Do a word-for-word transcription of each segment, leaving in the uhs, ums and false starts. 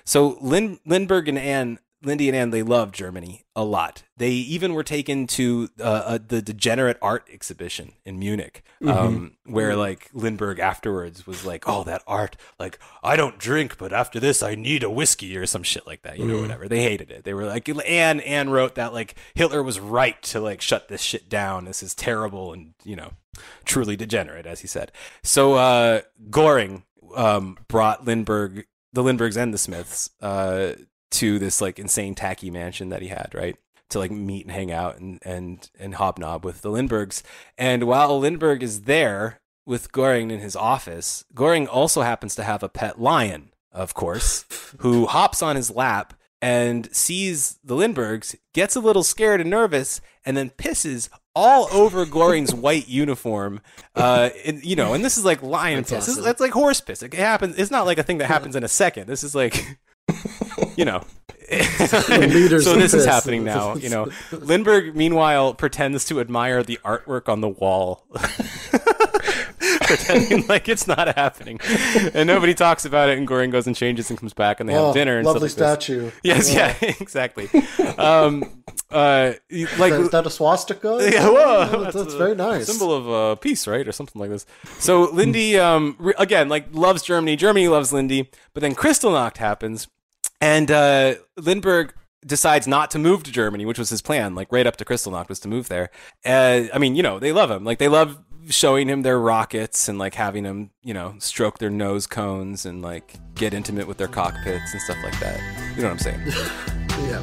So Lin- Lindbergh and Anne, Lindy and Anne, they loved Germany a lot. They even were taken to uh, uh, the Degenerate Art exhibition in Munich, um, mm-hmm. where like Lindbergh afterwards was like, "Oh, that art! Like, I don't drink, but after this, I need a whiskey or some shit like that." You know, mm. whatever. They hated it. They were like, Anne, Anne wrote that like Hitler was right to like shut this shit down. This is terrible and you know, truly degenerate, as he said. So uh, Goring um, brought Lindbergh, the Lindberghs and the Smiths, uh, to this like insane tacky mansion that he had, right? To like meet and hang out and, and, and hobnob with the Lindberghs. And while Lindbergh is there with Goring in his office, Goring also happens to have a pet lion, of course, who hops on his lap and sees the Lindberghs, gets a little scared and nervous, and then pisses all over Goring's white uniform. Uh, and, you know, and this is like lion that's piss. Awesome. This is, that's like horse piss. It happens. It's not like a thing that happens in a second. This is like... You know, so this is happening now. You know, Lindbergh, meanwhile, pretends to admire the artwork on the wall, pretending like it's not happening, and nobody talks about it. And Goring goes and changes and comes back, and they oh, have dinner. And lovely stuff like statue. This. Yes, yeah, yeah exactly. Um, uh, like is that, is that a swastika? Yeah, whoa, oh, that's, that's a very nice. Symbol of uh, peace, right, or something like this. So Lindy, um, re- again, like loves Germany. Germany loves Lindy, but then Kristallnacht happens. And uh, Lindbergh decides not to move to Germany, which was his plan, like right up to Kristallnacht was to move there. Uh, I mean, you know, they love him. Like they love showing him their rockets and like having him, you know, stroke their nose cones and like get intimate with their cockpits and stuff like that. You know what I'm saying? Yeah.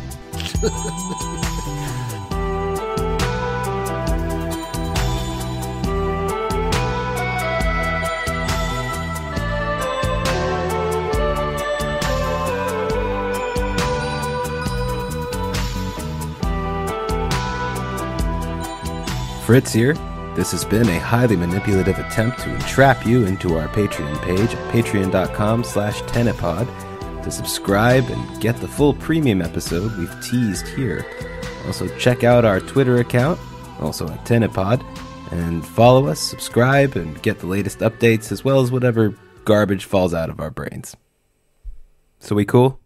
Fritz here. This has been a highly manipulative attempt to entrap you into our Patreon page at patreon.com slash tenepod to subscribe and get the full premium episode we've teased here. Also check out our Twitter account, also at tenepod, and follow us, subscribe, and get the latest updates as well as whatever garbage falls out of our brains. So we cool?